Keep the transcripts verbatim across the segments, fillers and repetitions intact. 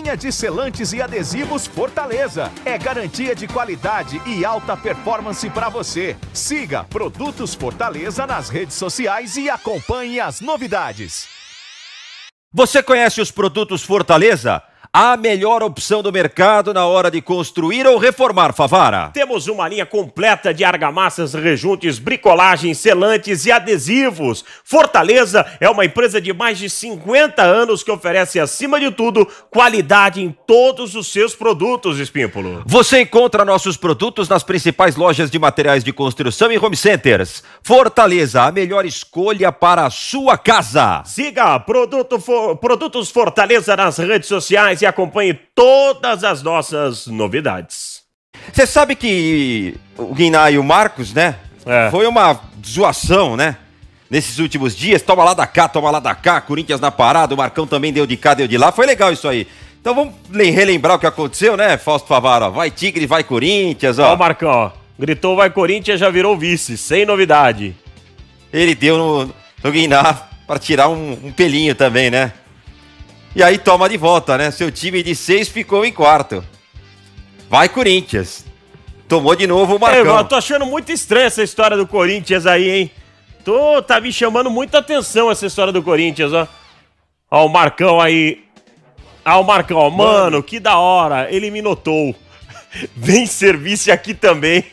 Linha de selantes e adesivos Fortaleza. É garantia de qualidade e alta performance para você. Siga Produtos Fortaleza nas redes sociais e acompanhe as novidades. Você conhece os Produtos Fortaleza? A melhor opção do mercado na hora de construir ou reformar, Favara. Temos uma linha completa de argamassas, rejuntes, bricolagens, selantes e adesivos. Fortaleza é uma empresa de mais de cinquenta anos que oferece, acima de tudo, qualidade em todos os seus produtos, Espímpolo. Você encontra nossos produtos nas principais lojas de materiais de construção e home centers. Fortaleza, a melhor escolha para a sua casa. Siga Produto For... Produtos Fortaleza nas redes sociais e acompanhe todas as nossas novidades. Você sabe que o Guiná e o Marcos, né? É. Foi uma zoação, né? Nesses últimos dias, toma lá da cá, toma lá da cá, Corinthians na parada, o Marcão também deu de cá, deu de lá. Foi legal isso aí. Então vamos relembrar o que aconteceu, né, Fausto Favara? Vai Tigre, vai Corinthians, ó. Ó o Marcão, ó. Gritou vai Corinthians, já virou vice, sem novidade. Ele deu no, no Guiná para tirar um, um pelinho também, né? E aí toma de volta, né? Seu time de seis ficou em quarto. Vai Corinthians. Tomou de novo o Marcão. É, eu tô achando muito estranha essa história do Corinthians aí, hein? Tô, tá me chamando muita atenção essa história do Corinthians, ó. Ó o Marcão aí. Ah, o Marcão, ó. Mano, Mano, que da hora. Ele me notou. Vem serviço aqui também.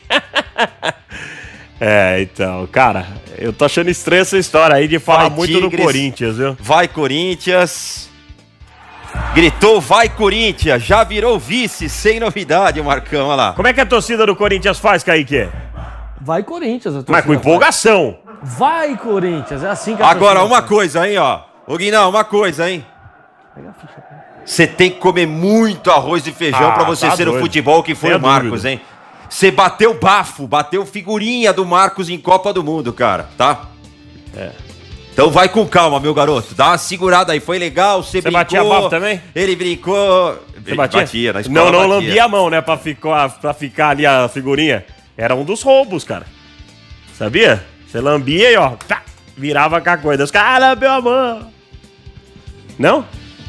É, então, cara, eu tô achando estranha essa história aí de falar vai, muito Tigres, do Corinthians, viu? Vai Corinthians. Gritou, vai Corinthians, já virou vice, sem novidade o Marcão, olha lá. Como é que a torcida do Corinthians faz, Kaique? Vai Corinthians, a torcida. Mas com empolgação. Faz. Vai Corinthians, é assim que a Agora, uma faz. coisa, hein, ó. Ô, Guinão, uma coisa, hein. Você tem que comer muito arroz e feijão ah, pra você tá ser doido. O futebol que foi Tem o Marcos, dúvida. hein. Você bateu bafo, bateu figurinha do Marcos em Copa do Mundo, cara, tá? É. Então vai com calma, meu garoto. Dá uma segurada aí. Foi legal, você brincou. Você batia bafo também? Ele brincou. Você batia? batia na escola, Não, não batia. lambia a mão, né? Pra ficar, pra ficar ali a figurinha. Era um dos roubos, cara. Sabia? Você lambia e, ó, tá, virava com a coisa. Os caras, ah, lambeu a mão. Não?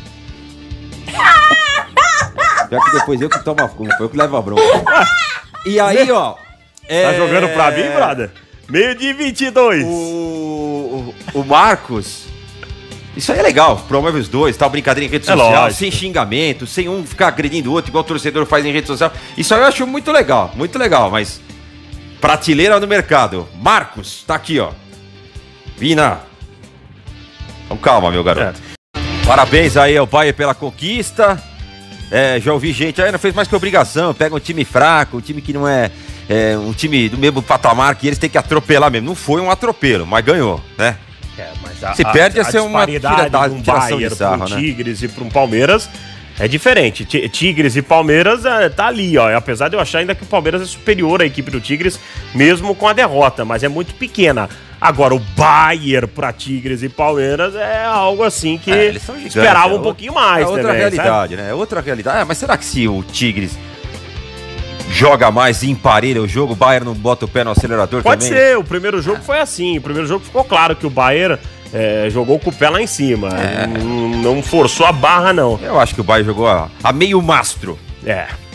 Pior que depois eu que tomo a culpa, eu que levo a bronca. E aí, ó... É... Tá jogando pra mim, brother? Meio de vinte e dois. O, o, o Marcos... Isso aí é legal, promove os dois, tal, brincadeira em rede é social, lógico. Sem xingamento, sem um ficar agredindo o outro, igual o torcedor faz em rede social. Isso aí eu acho muito legal, muito legal, mas... Prateleira no mercado. Marcos, tá aqui, ó. Vina. Então calma, meu garoto. É. Parabéns aí ao Bayer pela conquista. É, já ouvi gente aí, não fez mais que obrigação. Pega um time fraco, um time que não é, é um time do mesmo patamar que eles têm que atropelar mesmo. Não foi um atropelo, mas ganhou, né? É, mas a, Se a, perde a, a ser uma tiração um de sarro, um né? Tigres e para um Palmeiras é diferente. Tigres e Palmeiras é, tá ali, ó. Apesar de eu achar ainda que o Palmeiras é superior à equipe do Tigres, mesmo com a derrota, mas é muito pequena. Agora, o Bayer pra Tigres e Palmeiras é algo assim que é, eles são gigantes, esperava um é pouquinho mais. É outra também, realidade, sabe? né? É outra realidade. Ah, mas será que se o Tigres joga mais e emparelha o jogo, o Bayer não bota o pé no acelerador Pode também? Pode ser, o primeiro jogo foi assim. O primeiro jogo ficou claro que o Bayer é, jogou com o pé lá em cima. É. Não, não forçou a barra, não. Eu acho que o Bayer jogou a, a meio mastro. É.